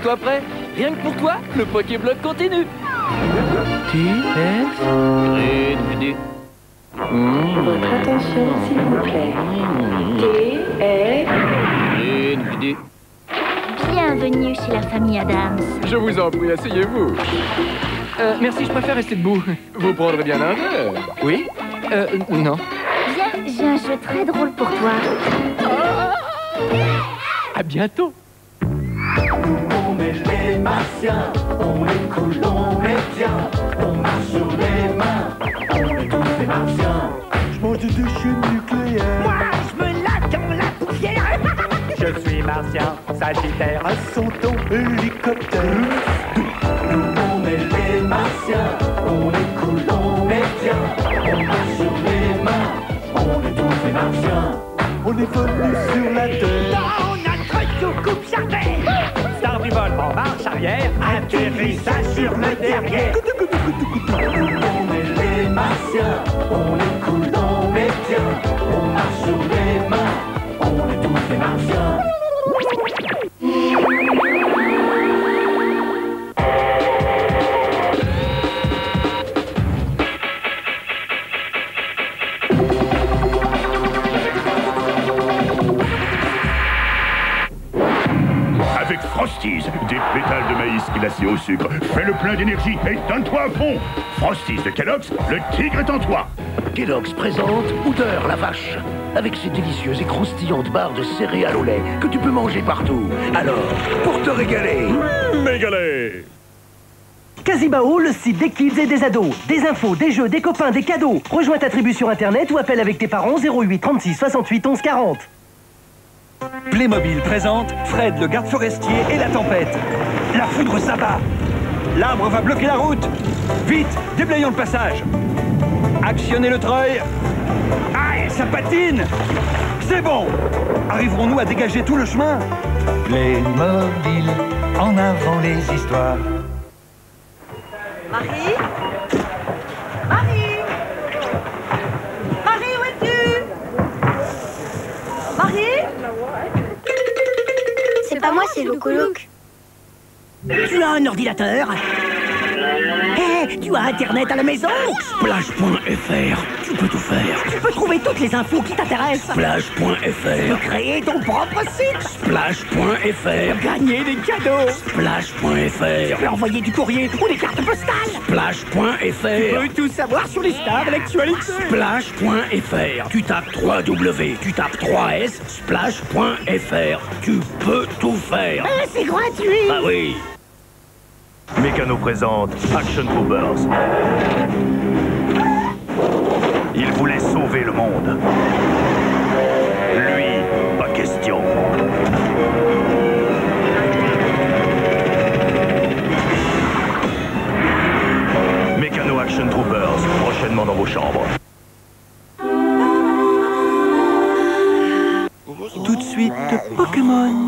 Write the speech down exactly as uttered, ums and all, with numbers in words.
Tiens-toi prêt. Rien que pour toi, le Pokébloc continue. T S Green. Votre attention, s'il vous plaît. T S Green. Bienvenue chez la famille Adams. Je vous en prie, asseyez-vous. Euh, merci, je préfère rester debout. Vous prendrez bien un verre. Oui? Euh, non. Viens, j'ai un jeu très drôle pour toi. À bientôt. On est les martiens, on est cool, on est bien, on marche sur les mains, on est tous des martiens. Je mange des déchets nucléaires. Moi, je me lave dans la poussière. Je suis martien, sagittaire, à son ton hélicoptère. Nous on est les martiens, on est cool, on est bien, on marche sur les mains, on est tous des martiens. On est venu sur la terre. Dans notre soucoupe chargée. Star du vol en marche arrière. Atterrissage sur le derrière. On est les martiens, on est cool, on est bien, on marche sur les mains, on est tous des martiens. Avec Frosties, des pétales de maïs glacés au sucre. Fais le plein d'énergie et donne-toi à fond. Frosties de Kellogg's, le tigre est en toi. Kellogg's présente Odeur la vache, avec ses délicieuses et croustillantes barres de céréales au lait que tu peux manger partout. Alors, pour te régaler... Mmh, mégalé. Casibao, le site des kids et des ados. Des infos, des jeux, des copains, des cadeaux. Rejoins ta tribu sur internet ou appelle avec tes parents zéro huit trente-six soixante-huit onze quarante. Playmobil présente Fred le garde forestier et la tempête. La foudre s'abat. L'arbre va bloquer la route. Vite, déblayons le passage. Actionnez le treuil. Aïe, ça patine. C'est bon. Arriverons-nous à dégager tout le chemin? Playmobil, en avant les histoires. Marie? Marie? Marie, où es-tu? Marie? C'est pas moi, c'est Locoloc. Tu as un ordinateur? Hé, tu as Internet à la maison? Splash point F R, tu peux tout faire. Tu peux trouver toutes les infos qui t'intéressent. Splash point F Tu peux R, créer ton propre site. Splash point F R, Gagner des cadeaux. Splash point F Tu R, peux envoyer du courrier ou des cartes postales. Splash point F Tu R, peux tout savoir sur les stars de l'actualité. Splash point F R. Tu tapes trois W, tu tapes trois S, Splash point F R. Tu peux tout faire. Eh, c'est gratuit. Ah oui. Mécano présente Action Troopers. Il voulait sauver le monde. Lui, pas question. Mécano Action Troopers, prochainement dans vos chambres. Tout de suite, Pokémon.